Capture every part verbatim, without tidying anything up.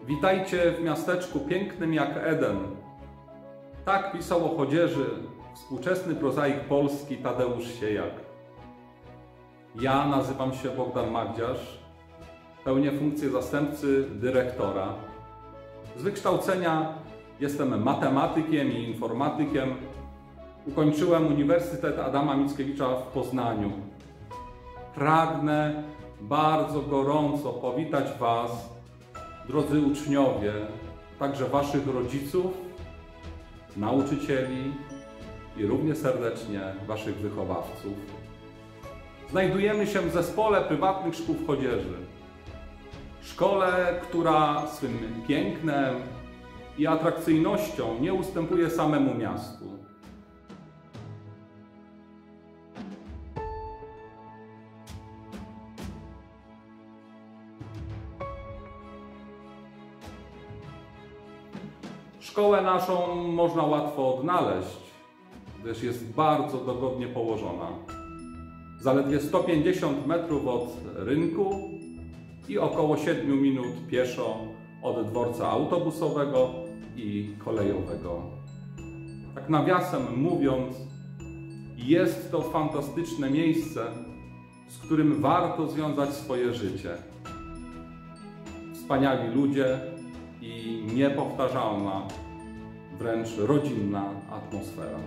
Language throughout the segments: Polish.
Witajcie w miasteczku pięknym jak Eden. Tak pisał o Chodzieży współczesny prozaik polski Tadeusz Siejak. Ja nazywam się Bogdan Magdziarz, pełnię funkcję zastępcy dyrektora. Z wykształcenia jestem matematykiem i informatykiem. Ukończyłem Uniwersytet Adama Mickiewicza w Poznaniu. Pragnę bardzo gorąco powitać Was, drodzy uczniowie, także Waszych rodziców, nauczycieli i równie serdecznie Waszych wychowawców. Znajdujemy się w zespole prywatnych szkół w Chodzieży. Szkole, która swym pięknem i atrakcyjnością nie ustępuje samemu miastu. Szkołę naszą można łatwo odnaleźć, gdyż jest bardzo dogodnie położona. Zaledwie sto pięćdziesiąt metrów od rynku i około siedmiu minut pieszo od dworca autobusowego i kolejowego. Tak nawiasem mówiąc, jest to fantastyczne miejsce, z którym warto związać swoje życie. Wspaniali ludzie i niepowtarzalna, wręcz rodzinna atmosfera.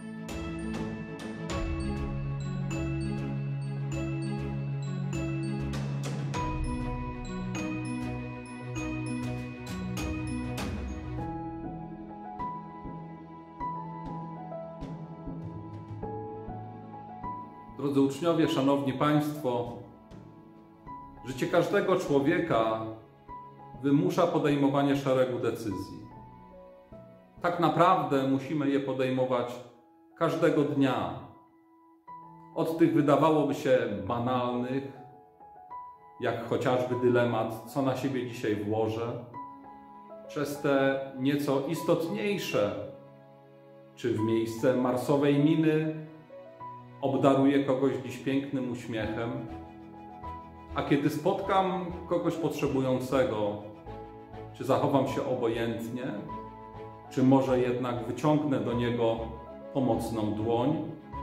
Drodzy uczniowie, szanowni Państwo, życie każdego człowieka wymusza podejmowanie szeregu decyzji. Tak naprawdę musimy je podejmować każdego dnia. Od tych wydawałoby się banalnych, jak chociażby dylemat, co na siebie dzisiaj włożę, przez te nieco istotniejsze, czy w miejsce marsowej miny obdaruję kogoś dziś pięknym uśmiechem, a kiedy spotkam kogoś potrzebującego, czy zachowam się obojętnie, czy może jednak wyciągnę do niego pomocną dłoń.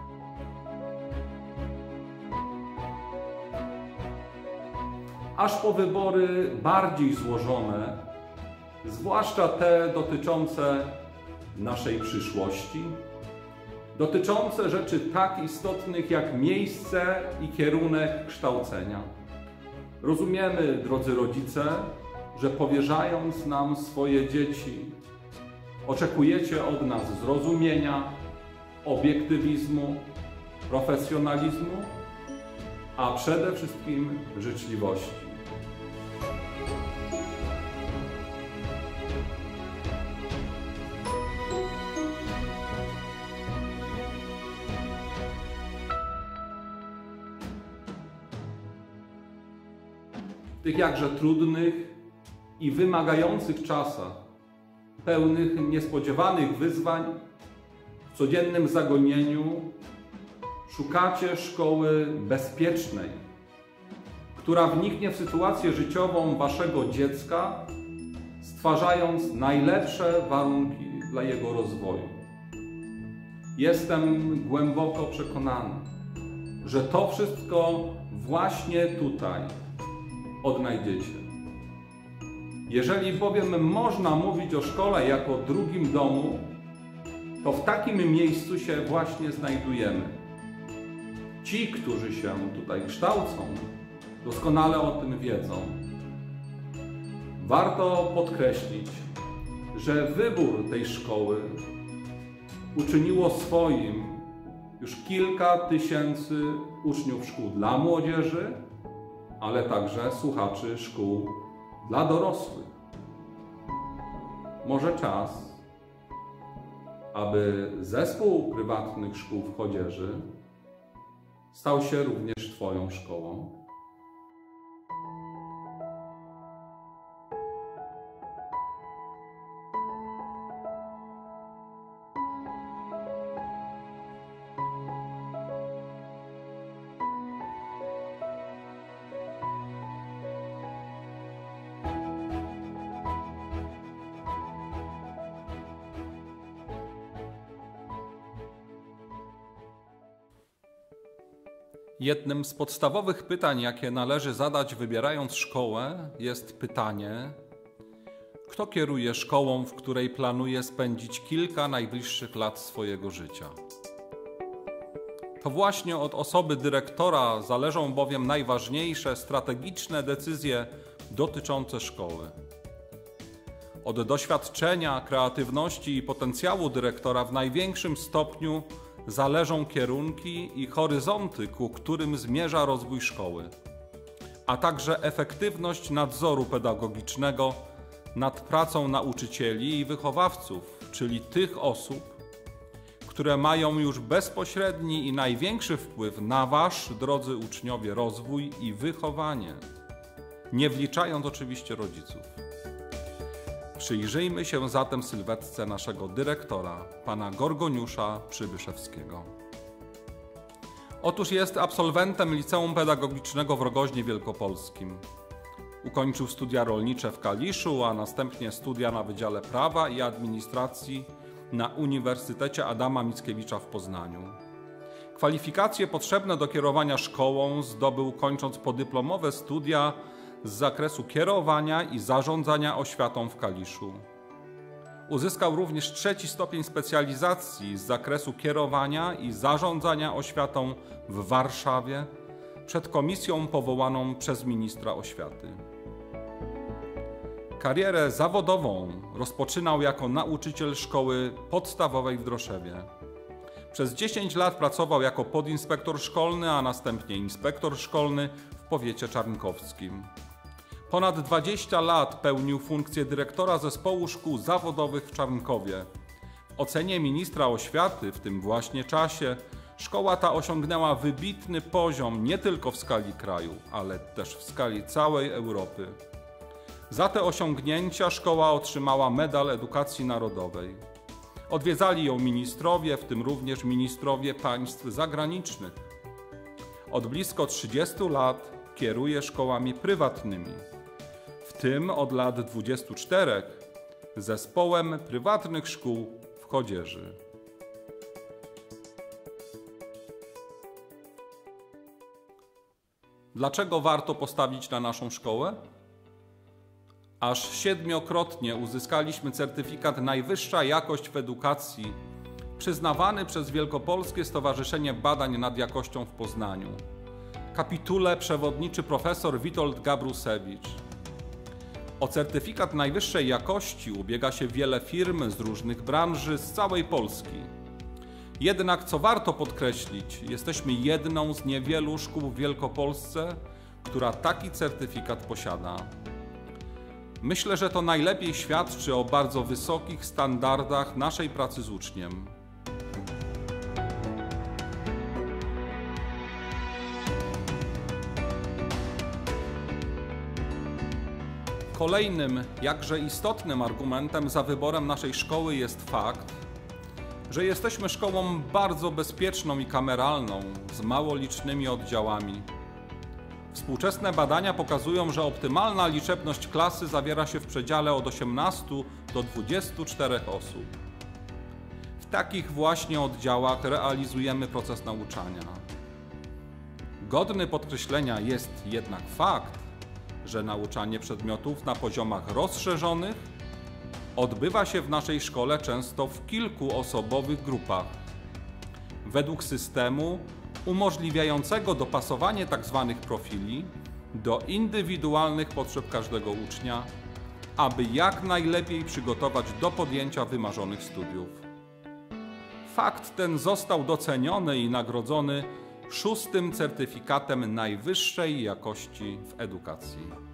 Aż po wybory bardziej złożone, zwłaszcza te dotyczące naszej przyszłości, dotyczące rzeczy tak istotnych jak miejsce i kierunek kształcenia. Rozumiemy, drodzy rodzice, że powierzając nam swoje dzieci, oczekujecie od nas zrozumienia, obiektywizmu, profesjonalizmu, a przede wszystkim życzliwości. W tych jakże trudnych i wymagających czasach, pełnych niespodziewanych wyzwań, w codziennym zagonieniu, szukacie szkoły bezpiecznej, która wniknie w sytuację życiową Waszego dziecka, stwarzając najlepsze warunki dla jego rozwoju. Jestem głęboko przekonany, że to wszystko właśnie tutaj odnajdziecie. Jeżeli bowiem można mówić o szkole jako drugim domu, to w takim miejscu się właśnie znajdujemy. Ci, którzy się tutaj kształcą, doskonale o tym wiedzą. Warto podkreślić, że wybór tej szkoły uczyniło swoim już kilka tysięcy uczniów szkół dla młodzieży, ale także słuchaczy szkół dla dorosłych. Może czas, aby zespół prywatnych szkół w Chodzieży stał się również Twoją szkołą. Jednym z podstawowych pytań, jakie należy zadać wybierając szkołę, jest pytanie: kto kieruje szkołą, w której planuje spędzić kilka najbliższych lat swojego życia? To właśnie od osoby dyrektora zależą bowiem najważniejsze strategiczne decyzje dotyczące szkoły. Od doświadczenia, kreatywności i potencjału dyrektora w największym stopniu zależą kierunki i horyzonty, ku którym zmierza rozwój szkoły, a także efektywność nadzoru pedagogicznego nad pracą nauczycieli i wychowawców, czyli tych osób, które mają już bezpośredni i największy wpływ na wasz, drodzy uczniowie, rozwój i wychowanie, nie wliczając oczywiście rodziców. Przyjrzyjmy się zatem sylwetce naszego dyrektora, pana Gorgoniusza Przybyszewskiego. Otóż jest absolwentem Liceum Pedagogicznego w Rogoźnie Wielkopolskim. Ukończył studia rolnicze w Kaliszu, a następnie studia na Wydziale Prawa i Administracji na Uniwersytecie Adama Mickiewicza w Poznaniu. Kwalifikacje potrzebne do kierowania szkołą zdobył kończąc podyplomowe studia z zakresu kierowania i zarządzania oświatą w Kaliszu. Uzyskał również trzeci stopień specjalizacji z zakresu kierowania i zarządzania oświatą w Warszawie przed komisją powołaną przez ministra oświaty. Karierę zawodową rozpoczynał jako nauczyciel szkoły podstawowej w Droszewie. Przez dziesięć lat pracował jako podinspektor szkolny, a następnie inspektor szkolny w powiecie czarnkowskim. Ponad dwadzieścia lat pełnił funkcję dyrektora zespołu szkół zawodowych w Czarnkowie. W ocenie ministra oświaty w tym właśnie czasie szkoła ta osiągnęła wybitny poziom nie tylko w skali kraju, ale też w skali całej Europy. Za te osiągnięcia szkoła otrzymała Medal Edukacji Narodowej. Odwiedzali ją ministrowie, w tym również ministrowie państw zagranicznych. Od blisko trzydziestu lat kieruje szkołami prywatnymi, w tym od lat dwudziestu czterech zespołem prywatnych szkół w Chodzieży. Dlaczego warto postawić na naszą szkołę? Aż siedmiokrotnie uzyskaliśmy certyfikat Najwyższa Jakość w Edukacji, przyznawany przez Wielkopolskie Stowarzyszenie Badań nad Jakością w Poznaniu. Kapitule przewodniczy profesor Witold Gabrusewicz. O certyfikat najwyższej jakości ubiega się wiele firm z różnych branży z całej Polski. Jednak, co warto podkreślić, jesteśmy jedną z niewielu szkół w Wielkopolsce, która taki certyfikat posiada. Myślę, że to najlepiej świadczy o bardzo wysokich standardach naszej pracy z uczniem. Kolejnym, jakże istotnym argumentem za wyborem naszej szkoły jest fakt, że jesteśmy szkołą bardzo bezpieczną i kameralną, z mało licznymi oddziałami. Współczesne badania pokazują, że optymalna liczebność klasy zawiera się w przedziale od osiemnastu do dwudziestu czterech osób. W takich właśnie oddziałach realizujemy proces nauczania. Godny podkreślenia jest jednak fakt, że nauczanie przedmiotów na poziomach rozszerzonych odbywa się w naszej szkole często w kilkuosobowych grupach. Według systemu umożliwiającego dopasowanie tzw. profili do indywidualnych potrzeb każdego ucznia, aby jak najlepiej przygotować do podjęcia wymarzonych studiów. Fakt ten został doceniony i nagrodzony szóstym certyfikatem najwyższej jakości w edukacji.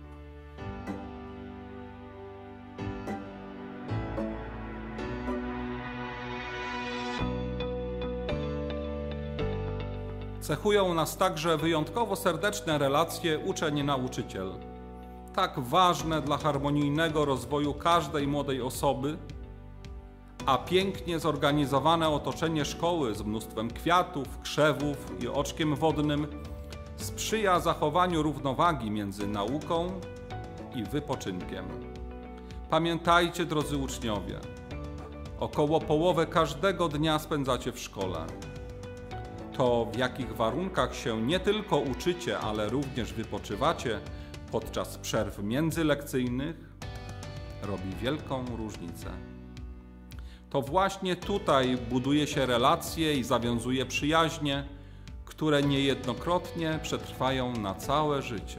Cechują nas także wyjątkowo serdeczne relacje uczeń-nauczyciel, tak ważne dla harmonijnego rozwoju każdej młodej osoby, a pięknie zorganizowane otoczenie szkoły z mnóstwem kwiatów, krzewów i oczkiem wodnym sprzyja zachowaniu równowagi między nauką i wypoczynkiem. Pamiętajcie, drodzy uczniowie, około połowę każdego dnia spędzacie w szkole. To, w jakich warunkach się nie tylko uczycie, ale również wypoczywacie podczas przerw międzylekcyjnych, robi wielką różnicę. To właśnie tutaj buduje się relacje i zawiązuje przyjaźnie, które niejednokrotnie przetrwają na całe życie.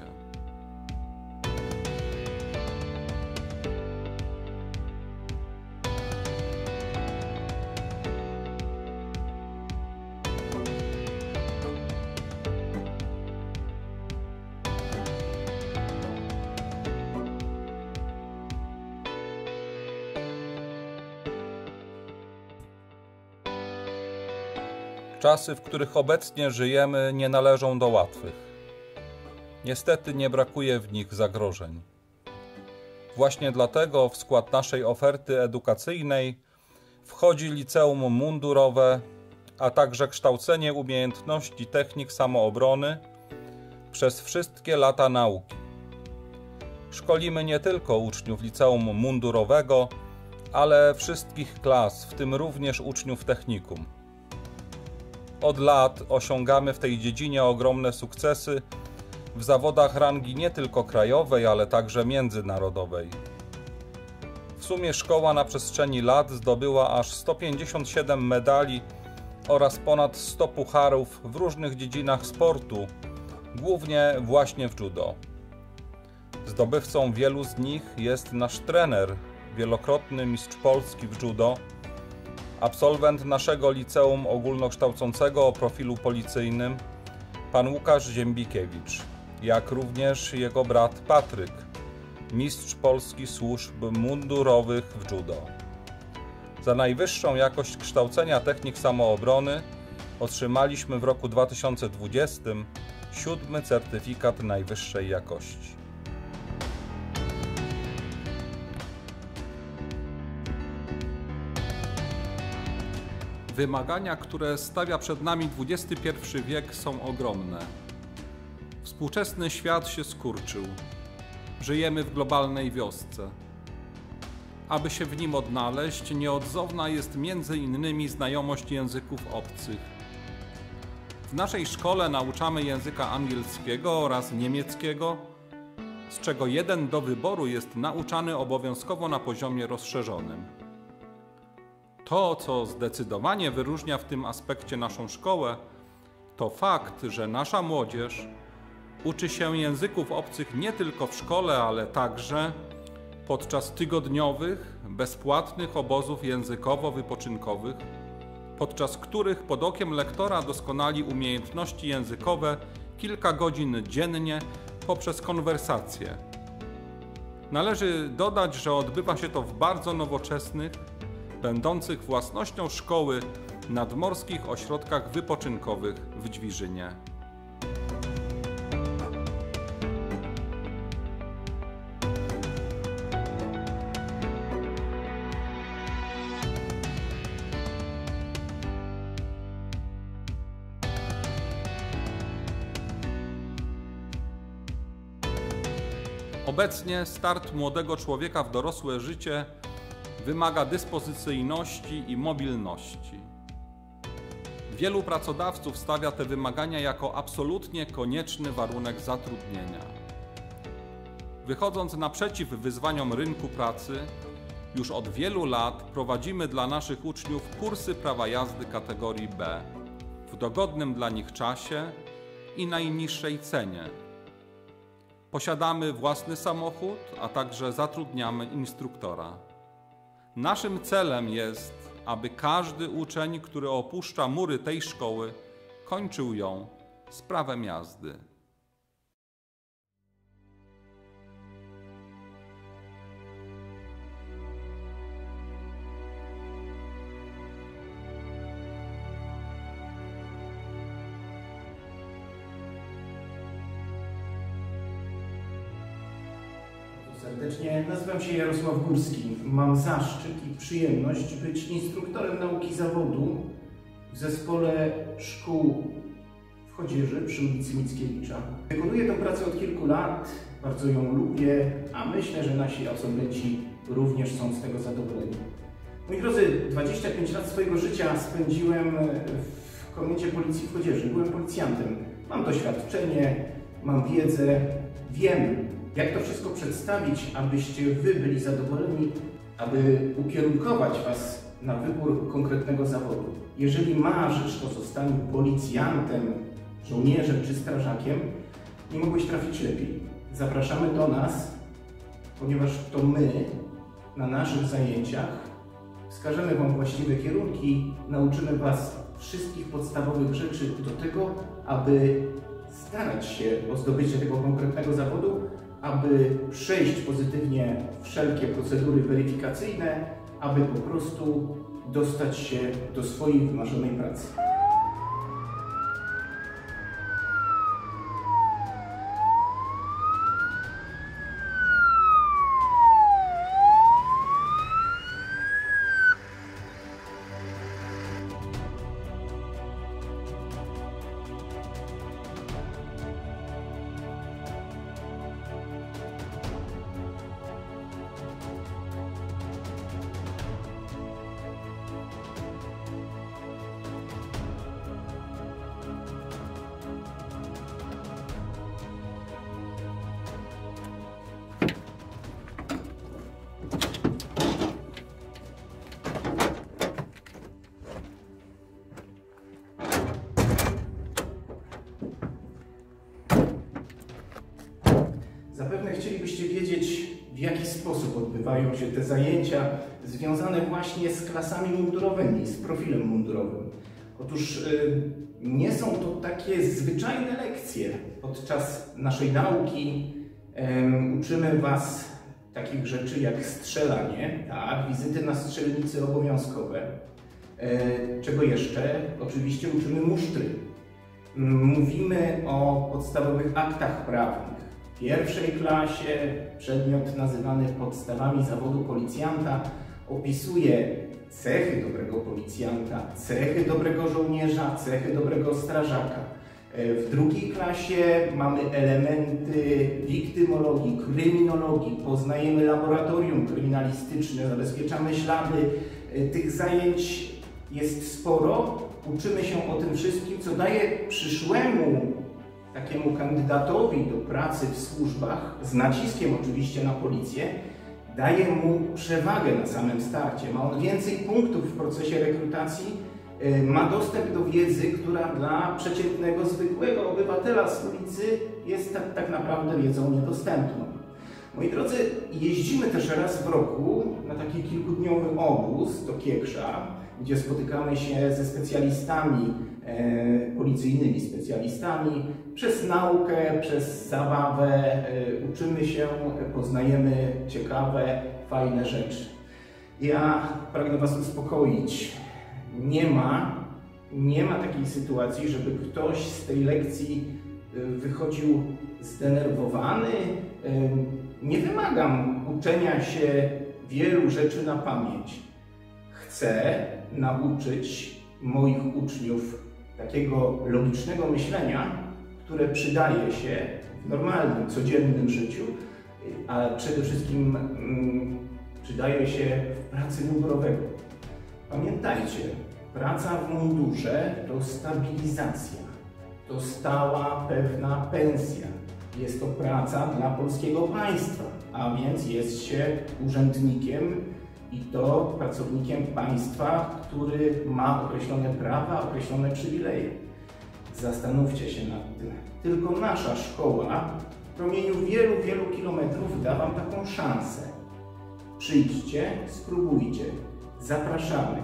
Czasy, w których obecnie żyjemy, nie należą do łatwych. Niestety nie brakuje w nich zagrożeń. Właśnie dlatego w skład naszej oferty edukacyjnej wchodzi liceum mundurowe, a także kształcenie umiejętności technik samoobrony przez wszystkie lata nauki. Szkolimy nie tylko uczniów liceum mundurowego, ale wszystkich klas, w tym również uczniów technikum. Od lat osiągamy w tej dziedzinie ogromne sukcesy w zawodach rangi nie tylko krajowej, ale także międzynarodowej. W sumie szkoła na przestrzeni lat zdobyła aż sto pięćdziesiąt siedem medali oraz ponad sto pucharów w różnych dziedzinach sportu, głównie właśnie w judo. Zdobywcą wielu z nich jest nasz trener, wielokrotny mistrz Polski w judo, absolwent naszego liceum ogólnokształcącego o profilu policyjnym, pan Łukasz Ziembikiewicz, jak również jego brat Patryk, mistrz Polski służb mundurowych w judo. Za najwyższą jakość kształcenia technik samoobrony otrzymaliśmy w roku dwa tysiące dwudziestym siódmy certyfikat najwyższej jakości. Wymagania, które stawia przed nami dwudziesty pierwszy wiek, są ogromne. Współczesny świat się skurczył. Żyjemy w globalnej wiosce. Aby się w nim odnaleźć, nieodzowna jest między innymi znajomość języków obcych. W naszej szkole nauczamy języka angielskiego oraz niemieckiego, z czego jeden do wyboru jest nauczany obowiązkowo na poziomie rozszerzonym. To, co zdecydowanie wyróżnia w tym aspekcie naszą szkołę, to fakt, że nasza młodzież uczy się języków obcych nie tylko w szkole, ale także podczas tygodniowych, bezpłatnych obozów językowo-wypoczynkowych, podczas których pod okiem lektora doskonali umiejętności językowe kilka godzin dziennie poprzez konwersacje. Należy dodać, że odbywa się to w bardzo nowoczesnych, będących własnością szkoły nadmorskich ośrodkach wypoczynkowych w Dźwiżynie. Obecnie start młodego człowieka w dorosłe życie wymaga dyspozycyjności i mobilności. Wielu pracodawców stawia te wymagania jako absolutnie konieczny warunek zatrudnienia. Wychodząc naprzeciw wyzwaniom rynku pracy, już od wielu lat prowadzimy dla naszych uczniów kursy prawa jazdy kategorii B w dogodnym dla nich czasie i najniższej cenie. Posiadamy własny samochód, a także zatrudniamy instruktora. Naszym celem jest, aby każdy uczeń, który opuszcza mury tej szkoły, kończył ją z prawem jazdy. Serdecznie. Nazywam się Jarosław Górski. Mam zaszczyt i przyjemność być instruktorem nauki zawodu w zespole szkół w Chodzieży przy ulicy Mickiewicza. Wykonuję tę pracę od kilku lat, bardzo ją lubię, a myślę, że nasi absolwenci również są z tego zadowoleni. Moi drodzy, dwadzieścia pięć lat swojego życia spędziłem w Komendzie Policji w Chodzieży. Byłem policjantem. Mam doświadczenie, mam wiedzę, wiem, jak to wszystko przedstawić, abyście wy byli zadowoleni, aby ukierunkować was na wybór konkretnego zawodu. Jeżeli marzysz o zostaniu policjantem, żołnierzem czy strażakiem, nie mogłeś trafić lepiej. Zapraszamy do nas, ponieważ to my na naszych zajęciach wskażemy wam właściwe kierunki, nauczymy was wszystkich podstawowych rzeczy do tego, aby starać się o zdobycie tego konkretnego zawodu, aby przejść pozytywnie wszelkie procedury weryfikacyjne, aby po prostu dostać się do swojej wymarzonej pracy. Zapewne chcielibyście wiedzieć, w jaki sposób odbywają się te zajęcia związane właśnie z klasami mundurowymi, z profilem mundurowym. Otóż yy, nie są to takie zwyczajne lekcje. Podczas naszej nauki yy, uczymy was takich rzeczy jak strzelanie, tak, wizyty na strzelnicy obowiązkowe. Yy, czego jeszcze? Oczywiście uczymy musztry. Yy, mówimy o podstawowych aktach prawnych. W pierwszej klasie przedmiot nazywany podstawami zawodu policjanta opisuje cechy dobrego policjanta, cechy dobrego żołnierza, cechy dobrego strażaka. W drugiej klasie mamy elementy wiktymologii, kryminologii, poznajemy laboratorium kryminalistyczne, zabezpieczamy ślady. Tych zajęć jest sporo. Uczymy się o tym wszystkim, co daje przyszłemu takiemu kandydatowi do pracy w służbach, z naciskiem oczywiście na policję, daje mu przewagę na samym starcie. Ma on więcej punktów w procesie rekrutacji, ma dostęp do wiedzy, która dla przeciętnego, zwykłego obywatela z ulicy jest tak, tak naprawdę wiedzą niedostępną. Moi drodzy, jeździmy też raz w roku na taki kilkudniowy obóz do Kiekrza, gdzie spotykamy się ze specjalistami, e, policyjnymi specjalistami. Przez naukę, przez zabawę e, uczymy się, poznajemy ciekawe, fajne rzeczy. Ja pragnę was uspokoić. Nie ma, nie ma takiej sytuacji, żeby ktoś z tej lekcji wychodził zdenerwowany. Nie wymagam uczenia się wielu rzeczy na pamięć. Chcę nauczyć moich uczniów takiego logicznego myślenia, które przydaje się w normalnym, codziennym życiu, a przede wszystkim mm, przydaje się w pracy mundurowego. Pamiętajcie, praca w mundurze to stabilizacja, to stała, pewna pensja. Jest to praca dla polskiego państwa, a więc jest się urzędnikiem i to pracownikiem państwa, który ma określone prawa, określone przywileje. Zastanówcie się nad tym. Tylko nasza szkoła w promieniu wielu, wielu kilometrów da wam taką szansę. Przyjdźcie, spróbujcie. Zapraszamy.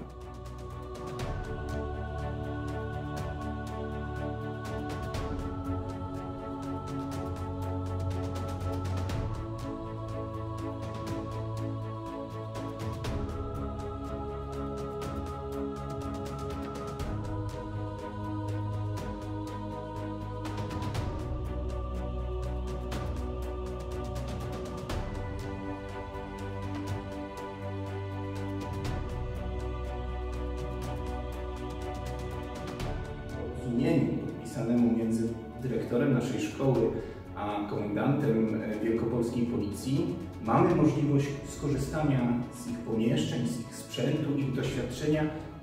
Porozumieniu podpisanemu między dyrektorem naszej szkoły a komendantem Wielkopolskiej Policji mamy możliwość skorzystania z ich pomieszczeń, z ich sprzętu, ich doświadczenia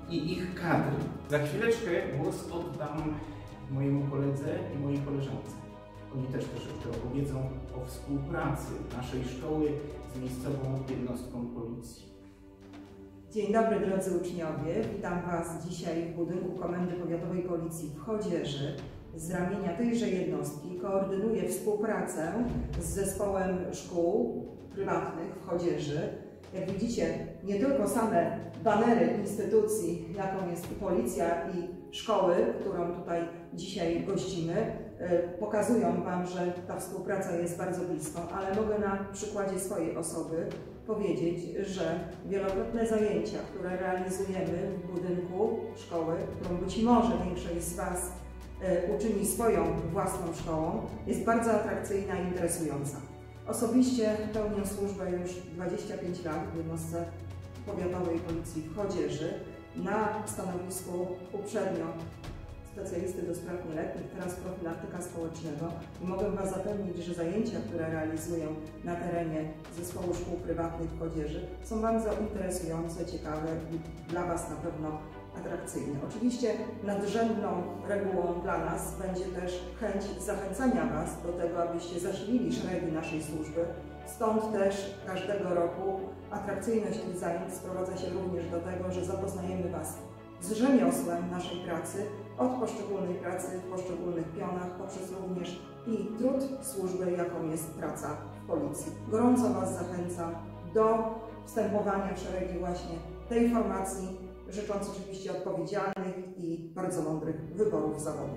i ich kadry. Za chwileczkę głos oddam mojemu koledze i mojej koleżance. Oni też troszeczkę opowiedzą o współpracy naszej szkoły z miejscową jednostką policji. Dzień dobry drodzy uczniowie, witam Was dzisiaj w budynku Komendy Powiatowej Policji w Chodzieży. Z ramienia tejże jednostki koordynuję współpracę z zespołem szkół prywatnych w Chodzieży. Jak widzicie, nie tylko same banery instytucji, jaką jest policja i szkoły, którą tutaj dzisiaj gościmy, pokazują Wam, że ta współpraca jest bardzo blisko, ale mogę na przykładzie swojej osoby powiedzieć, że wielokrotne zajęcia, które realizujemy w budynku szkoły, którą być może większość z Was uczyni swoją własną szkołą, jest bardzo atrakcyjna i interesująca. Osobiście pełnię służbę już dwadzieścia pięć lat w jednostce powiatowej policji w Chodzieży na stanowisku uprzednio specjalisty do spraw nieletnich, teraz profilaktyka społecznego i mogę Was zapewnić, że zajęcia, które realizuję na terenie zespołu szkół prywatnych w Chodzieży są bardzo interesujące, ciekawe i dla Was na pewno atrakcyjne. Oczywiście nadrzędną regułą dla nas będzie też chęć zachęcania Was do tego, abyście zasilili szeregi naszej służby. Stąd też każdego roku atrakcyjność tych zajęć sprowadza się również do tego, że zapoznajemy Was z rzemiosłem naszej pracy, od poszczególnej pracy w poszczególnych pionach, poprzez również i trud służby, jaką jest praca w policji. Gorąco Was zachęcam do wstępowania w szeregi właśnie tej formacji, życząc oczywiście odpowiedzialnych i bardzo mądrych wyborów zawodu.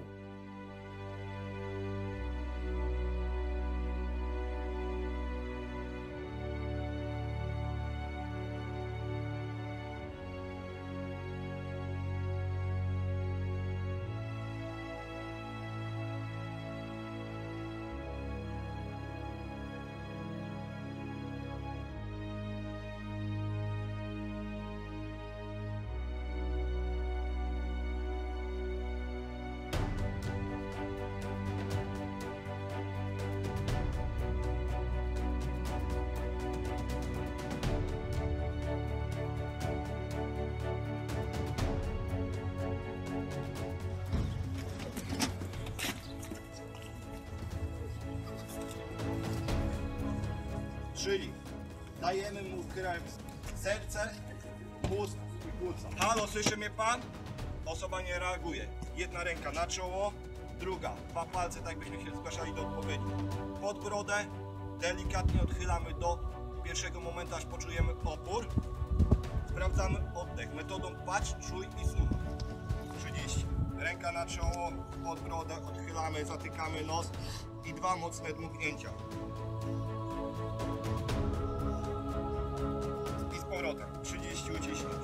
Czyli dajemy mu krew w serce, mózg i płuca. Halo, słyszy mnie pan? Osoba nie reaguje. Jedna ręka na czoło, druga, dwa palce, tak byśmy się zgłaszali do odpowiedzi. Pod brodę, delikatnie odchylamy do pierwszego momentu, aż poczujemy opór. Sprawdzamy oddech metodą patrz, czuj i słuchaj. trzydzieści. Ręka na czoło, pod brodę, odchylamy, zatykamy nos i dwa mocne dmuchnięcia. I z powrotem. trzydzieści uciśnięć.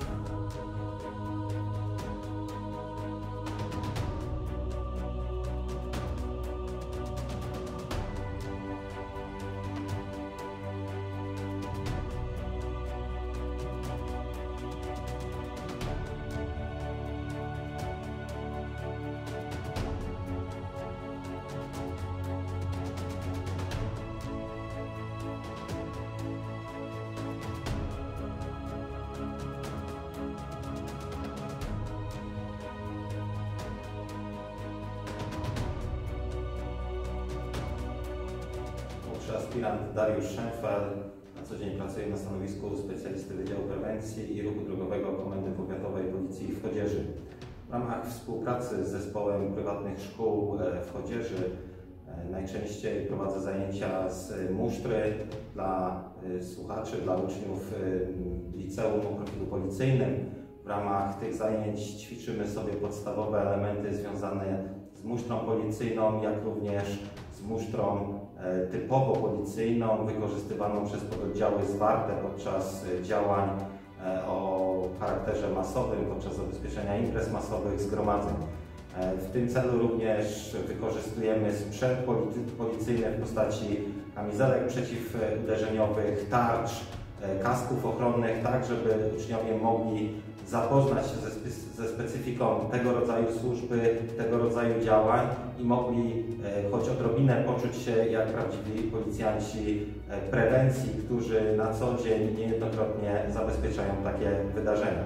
Aspirant Dariusz Szęfel na co dzień pracuje na stanowisku specjalisty Wydziału Prewencji i Ruchu Drogowego Komendy Powiatowej Policji w Chodzieży. W ramach współpracy z zespołem prywatnych szkół w Chodzieży najczęściej prowadzę zajęcia z musztry dla słuchaczy, dla uczniów liceum o profilu policyjnym. W ramach tych zajęć ćwiczymy sobie podstawowe elementy związane z musztrą policyjną, jak również z musztrą typowo policyjną, wykorzystywaną przez pododdziały zwarte podczas działań o charakterze masowym, podczas zabezpieczenia imprez masowych, zgromadzeń. W tym celu również wykorzystujemy sprzęt policyjny w postaci kamizelek przeciwuderzeniowych, tarcz, kasków ochronnych, tak żeby uczniowie mogli zapoznać się ze, spe ze specyfiką tego rodzaju służby, tego rodzaju działań i mogli e, choć odrobinę poczuć się jak prawdziwi policjanci e, prewencji, którzy na co dzień niejednokrotnie zabezpieczają takie wydarzenia.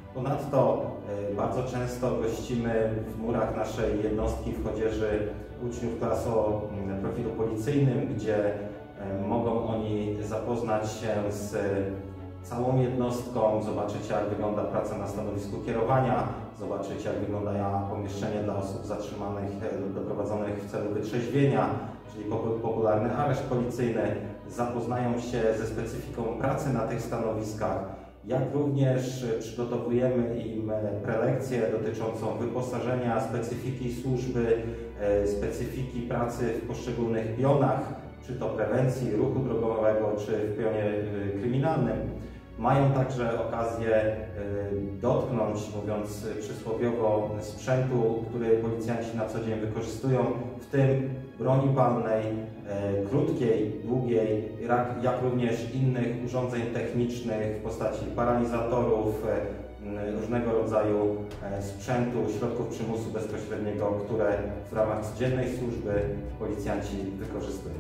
Ponadto bardzo często gościmy w murach naszej jednostki w Chodzieży uczniów klas o profilu policyjnym, gdzie mogą oni zapoznać się z całą jednostką, zobaczyć, jak wygląda praca na stanowisku kierowania, zobaczyć, jak wygląda pomieszczenie dla osób zatrzymanych lub doprowadzonych w celu wytrzeźwienia, czyli popularny areszt policyjny. Zapoznają się ze specyfiką pracy na tych stanowiskach, jak również przygotowujemy im prelekcję dotyczącą wyposażenia, specyfiki służby, specyfiki pracy w poszczególnych pionach, czy to prewencji ruchu drogowego, czy w pionie kryminalnym. Mają także okazję dotknąć, mówiąc przysłowiowo, sprzętu, który policjanci na co dzień wykorzystują, w tym broni palnej, krótkiej, długiej, jak również innych urządzeń technicznych w postaci paralizatorów, różnego rodzaju sprzętu, środków przymusu bezpośredniego, które w ramach codziennej służby policjanci wykorzystują.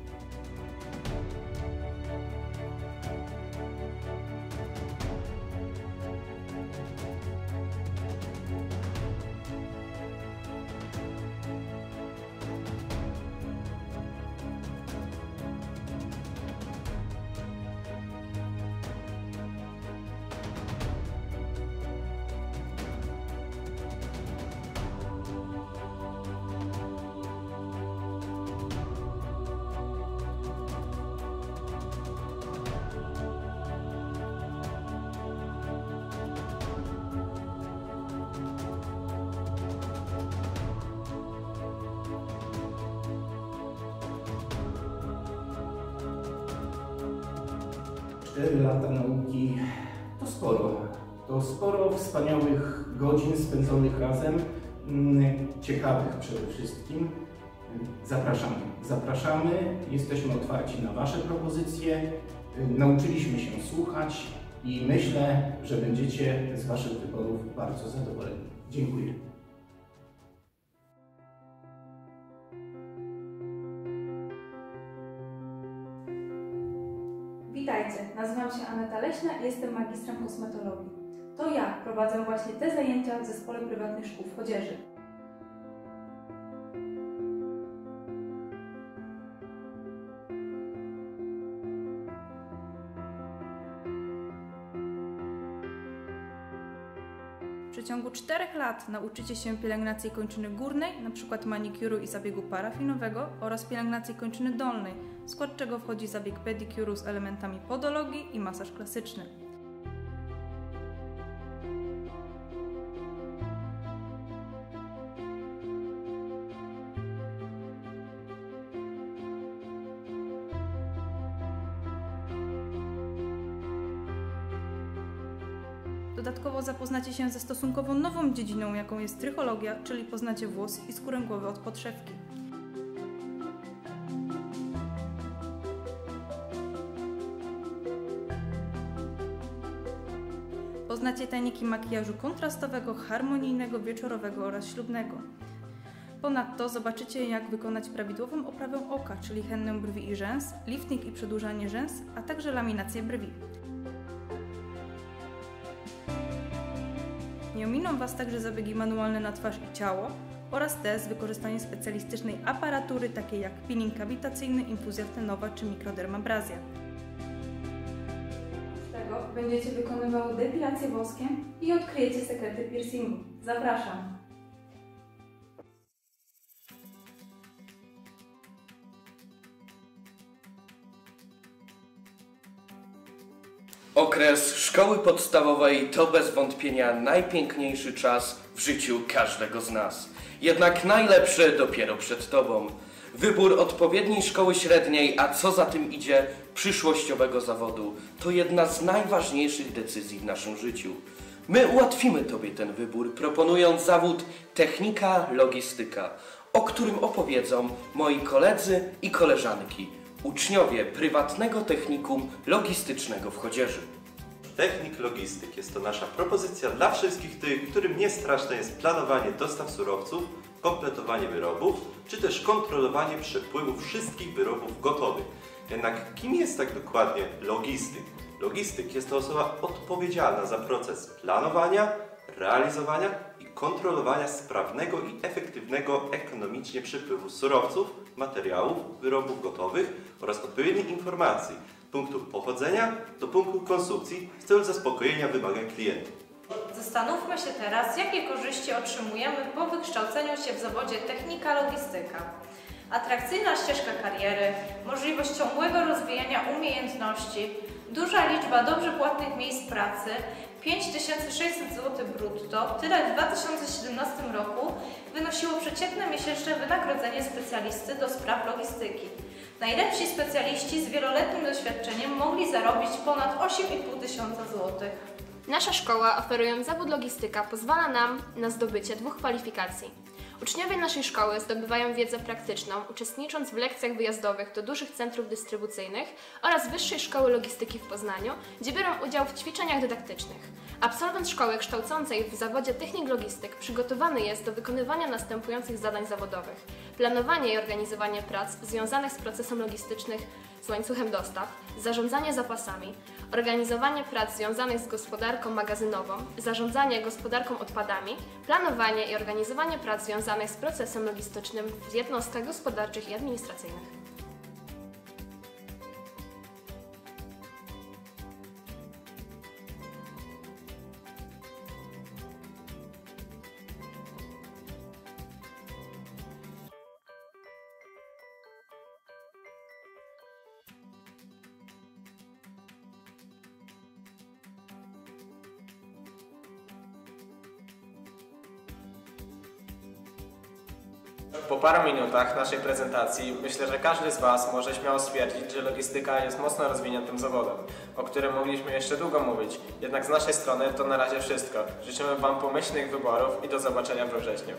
cztery lata nauki to sporo. To sporo wspaniałych godzin spędzonych razem, ciekawych przede wszystkim. Zapraszamy. Zapraszamy, jesteśmy otwarci na Wasze propozycje. Nauczyliśmy się słuchać i myślę, że będziecie z Waszych wyborów bardzo zadowoleni. Dziękuję. Witajcie, nazywam się Aneta Leśna i jestem magistrem kosmetologii. To ja prowadzę właśnie te zajęcia w Zespole Prywatnych Szkół w Chodzieży. W przeciągu czterech lat nauczycie się pielęgnacji kończyny górnej, np. manikuru i zabiegu parafinowego, oraz pielęgnacji kończyny dolnej, w skład czego wchodzi zabieg pedikuru z elementami podologii i masaż klasyczny. Dodatkowo zapoznacie się ze stosunkowo nową dziedziną, jaką jest trychologia, czyli poznacie włos i skórę głowy od podszewki. Poznacie tajniki makijażu kontrastowego, harmonijnego, wieczorowego oraz ślubnego. Ponadto zobaczycie, jak wykonać prawidłową oprawę oka, czyli hennę brwi i rzęs, lifting i przedłużanie rzęs, a także laminację brwi. Nie ominą Was także zabiegi manualne na twarz i ciało oraz te z wykorzystaniem specjalistycznej aparatury takiej jak peeling kawitacyjny, infuzja tlenowa czy mikrodermabrazja. Z tego będziecie wykonywały depilację woskiem i odkryjecie sekrety piercingu. Zapraszam! Okres szkoły podstawowej to bez wątpienia najpiękniejszy czas w życiu każdego z nas. Jednak najlepsze dopiero przed Tobą. Wybór odpowiedniej szkoły średniej, a co za tym idzie, przyszłościowego zawodu, to jedna z najważniejszych decyzji w naszym życiu. My ułatwimy Tobie ten wybór, proponując zawód technika logistyka, o którym opowiedzą moi koledzy i koleżanki, uczniowie prywatnego technikum logistycznego w Chodzieży. Technik Logistyk jest to nasza propozycja dla wszystkich tych, którym nie straszne jest planowanie dostaw surowców, kompletowanie wyrobów, czy też kontrolowanie przepływu wszystkich wyrobów gotowych. Jednak kim jest tak dokładnie logistyk? Logistyk jest to osoba odpowiedzialna za proces planowania, realizowania i kontrolowania sprawnego i efektywnego ekonomicznie przepływu surowców, materiałów, wyrobów gotowych oraz odpowiednich informacji z punktu pochodzenia do punktu konsumpcji w celu zaspokojenia wymagań klientów. Zastanówmy się teraz, jakie korzyści otrzymujemy po wykształceniu się w zawodzie technika logistyka. Atrakcyjna ścieżka kariery, możliwość ciągłego rozwijania umiejętności, duża liczba dobrze płatnych miejsc pracy, pięć tysięcy sześćset złotych brutto, tyle w dwa tysiące siedemnastym roku wynosiło przeciętne miesięczne wynagrodzenie specjalisty do spraw logistyki. Najlepsi specjaliści z wieloletnim doświadczeniem mogli zarobić ponad osiem i pół tysiąca złotych. Nasza szkoła, oferując zawód logistyka, pozwala nam na zdobycie dwóch kwalifikacji. Uczniowie naszej szkoły zdobywają wiedzę praktyczną, uczestnicząc w lekcjach wyjazdowych do dużych centrów dystrybucyjnych oraz Wyższej Szkoły Logistyki w Poznaniu, gdzie biorą udział w ćwiczeniach dydaktycznych. Absolwent szkoły kształcącej w zawodzie technik logistyk przygotowany jest do wykonywania następujących zadań zawodowych: planowanie i organizowanie prac związanych z procesem logistycznym z łańcuchem dostaw, zarządzanie zapasami, organizowanie prac związanych z gospodarką magazynową, zarządzanie gospodarką odpadami, planowanie i organizowanie prac związanych z procesem logistycznym w jednostkach gospodarczych i administracyjnych. Po paru minutach naszej prezentacji myślę, że każdy z Was może śmiało stwierdzić, że logistyka jest mocno rozwiniętym zawodem, o którym mogliśmy jeszcze długo mówić. Jednak z naszej strony to na razie wszystko. Życzymy Wam pomyślnych wyborów i do zobaczenia we wrześniu.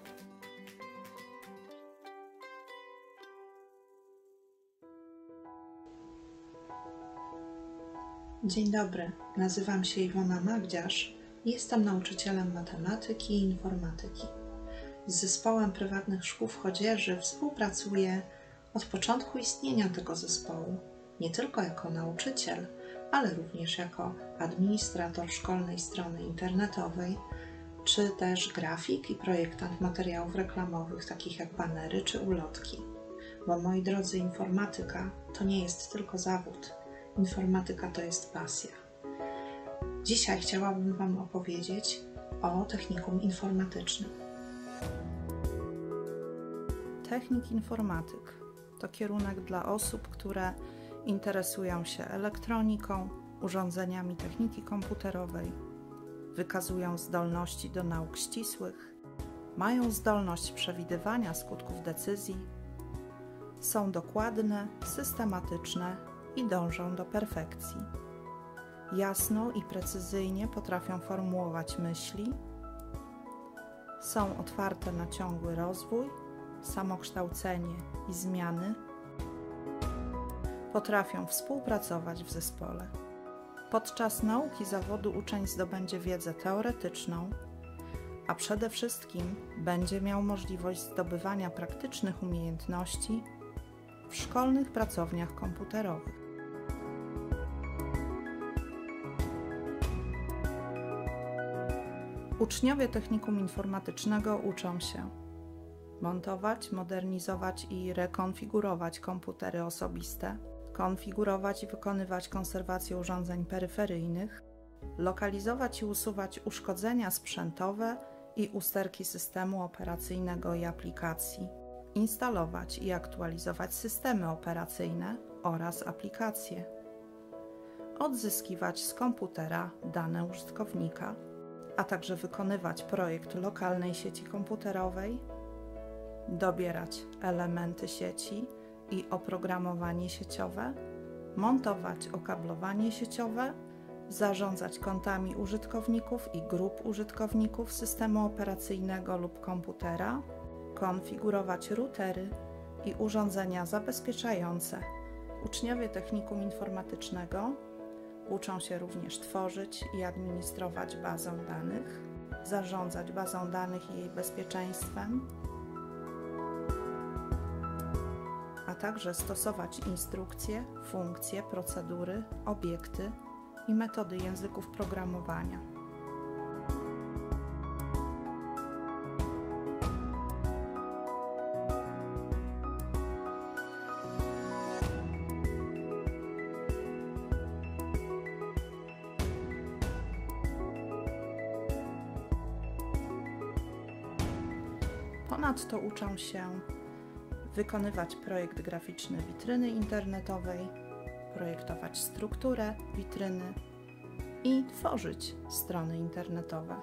Dzień dobry, nazywam się Iwona Magdziarz i jestem nauczycielem matematyki i informatyki. Z zespołem prywatnych szkół w Chodzieży współpracuję od początku istnienia tego zespołu, nie tylko jako nauczyciel, ale również jako administrator szkolnej strony internetowej, czy też grafik i projektant materiałów reklamowych, takich jak banery czy ulotki. Bo moi drodzy, informatyka to nie jest tylko zawód, informatyka to jest pasja. Dzisiaj chciałabym Wam opowiedzieć o technikum informatycznym. Technik informatyk to kierunek dla osób, które interesują się elektroniką, urządzeniami techniki komputerowej, wykazują zdolności do nauk ścisłych, mają zdolność przewidywania skutków decyzji, są dokładne, systematyczne i dążą do perfekcji. Jasno i precyzyjnie potrafią formułować myśli, są otwarte na ciągły rozwój, samokształcenie i zmiany, potrafią współpracować w zespole. Podczas nauki zawodu uczeń zdobędzie wiedzę teoretyczną, a przede wszystkim będzie miał możliwość zdobywania praktycznych umiejętności w szkolnych pracowniach komputerowych. Uczniowie technikum informatycznego uczą się montować, modernizować i rekonfigurować komputery osobiste, konfigurować i wykonywać konserwację urządzeń peryferyjnych, lokalizować i usuwać uszkodzenia sprzętowe i usterki systemu operacyjnego i aplikacji, instalować i aktualizować systemy operacyjne oraz aplikacje, odzyskiwać z komputera dane użytkownika, a także wykonywać projekt lokalnej sieci komputerowej, dobierać elementy sieci i oprogramowanie sieciowe, montować okablowanie sieciowe, zarządzać kontami użytkowników i grup użytkowników systemu operacyjnego lub komputera, konfigurować routery i urządzenia zabezpieczające. Uczniowie technikum informatycznego uczą się również tworzyć i administrować bazą danych, zarządzać bazą danych i jej bezpieczeństwem, a także stosować instrukcje, funkcje, procedury, obiekty i metody języków programowania. Ponadto uczą się wykonywać projekt graficzny witryny internetowej, projektować strukturę witryny i tworzyć strony internetowe.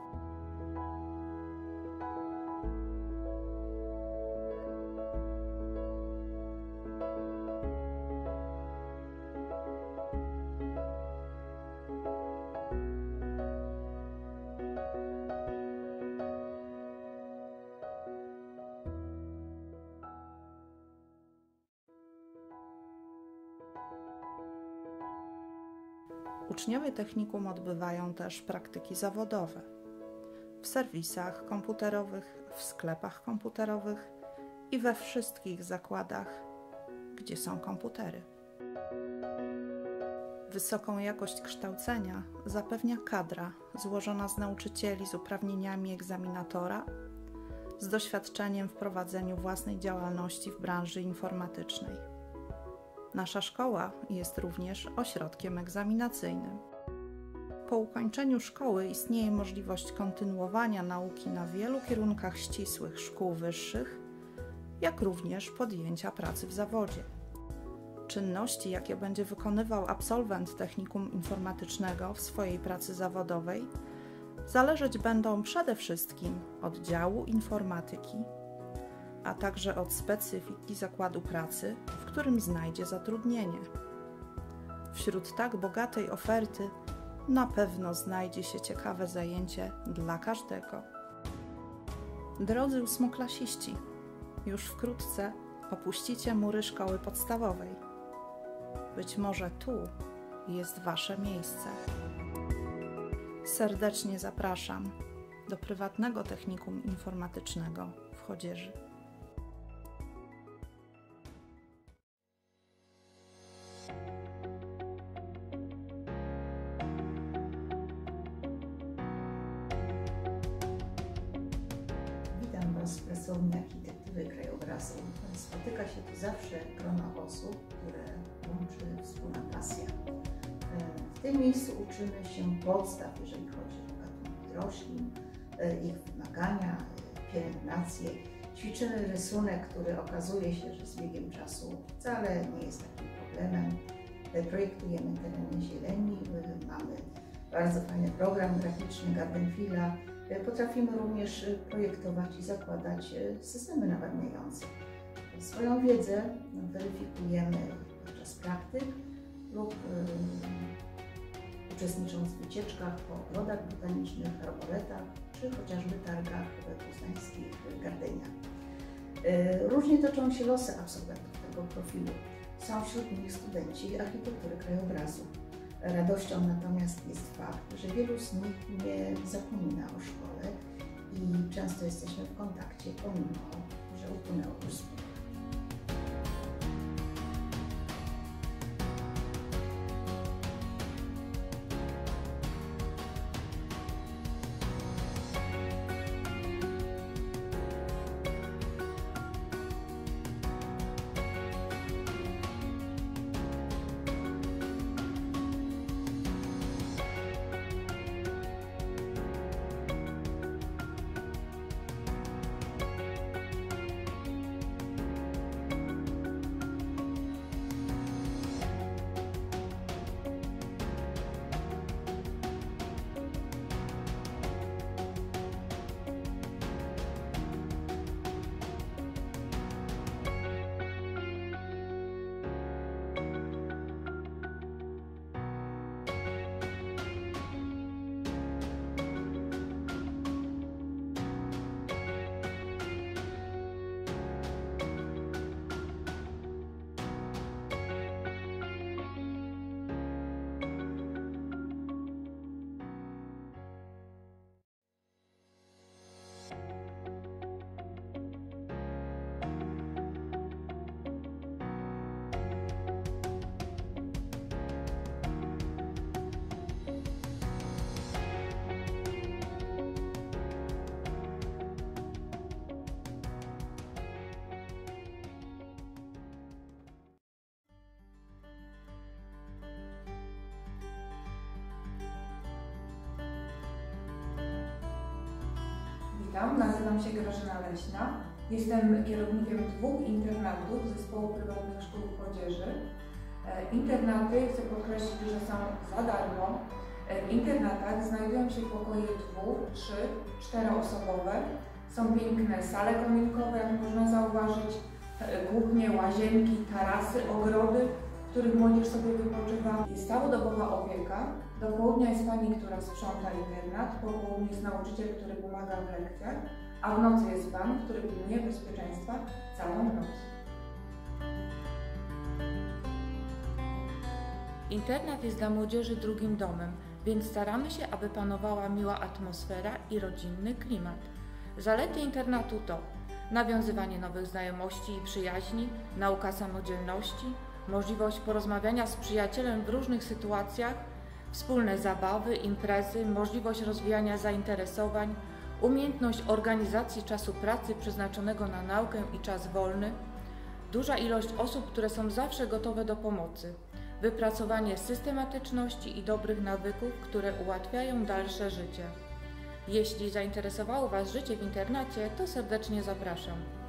Uczniowie technikum odbywają też praktyki zawodowe w serwisach komputerowych, w sklepach komputerowych i we wszystkich zakładach, gdzie są komputery. Wysoką jakość kształcenia zapewnia kadra złożona z nauczycieli z uprawnieniami egzaminatora, z doświadczeniem w prowadzeniu własnej działalności w branży informatycznej. Nasza szkoła jest również ośrodkiem egzaminacyjnym. Po ukończeniu szkoły istnieje możliwość kontynuowania nauki na wielu kierunkach ścisłych szkół wyższych, jak również podjęcia pracy w zawodzie. Czynności, jakie będzie wykonywał absolwent technikum informatycznego w swojej pracy zawodowej, zależeć będą przede wszystkim od działu informatyki, a także od specyfiki zakładu pracy, w którym znajdzie zatrudnienie. Wśród tak bogatej oferty na pewno znajdzie się ciekawe zajęcie dla każdego. Drodzy ósmoklasiści, już wkrótce opuścicie mury szkoły podstawowej. Być może tu jest wasze miejsce. Serdecznie zapraszam do prywatnego technikum informatycznego w Chodzieży. Witam Was z Pracowni Architektury Krajobrazu. Spotyka się tu zawsze grono osób, które łączy wspólna pasja. W tym miejscu uczymy się podstaw, jeżeli chodzi o gatunki roślin, ich wymagania, pielęgnację. Ćwiczymy rysunek, który okazuje się, że z biegiem czasu wcale nie jest takim problemem. Projektujemy tereny zieleni, mamy bardzo fajny program graficzny Gardenfila. Potrafimy również projektować i zakładać systemy nawadniające. Swoją wiedzę weryfikujemy podczas praktyk lub yy, uczestnicząc w wycieczkach po ogrodach botanicznych, arboretach czy chociażby targach poznańskich Gardenia. Yy, różnie toczą się losy absolwentów tego profilu. Są wśród nich studenci architektury krajobrazu. Radością natomiast jest fakt, że wielu z nich nie zapomina o szkole i często jesteśmy w kontakcie, pomimo że upłynęło już sporo. Witam, nazywam się Grażyna Leśna. Jestem kierownikiem dwóch internatów Zespołu Prywatnych Szkół w Chodzieży. Internaty, chcę podkreślić, że są za darmo. W internatach znajdują się pokoje dwu-, trzy-, czteroosobowe. Są piękne sale kominkowe, jak można zauważyć, kuchnie, łazienki, tarasy, ogrody, w których młodzież sobie wypoczywa. Jest całodobowa opieka. Do południa jest pani, która sprząta internat, po południu jest nauczyciel, który pomaga w lekcjach, a w nocy jest pan, który pilnuje bezpieczeństwa całą noc. Internat jest dla młodzieży drugim domem, więc staramy się, aby panowała miła atmosfera i rodzinny klimat. Zalety internatu to nawiązywanie nowych znajomości i przyjaźni, nauka samodzielności, możliwość porozmawiania z przyjacielem w różnych sytuacjach, wspólne zabawy, imprezy, możliwość rozwijania zainteresowań, umiejętność organizacji czasu pracy przeznaczonego na naukę i czas wolny, duża ilość osób, które są zawsze gotowe do pomocy, wypracowanie systematyczności i dobrych nawyków, które ułatwiają dalsze życie. Jeśli zainteresowało Was życie w internacie, to serdecznie zapraszam.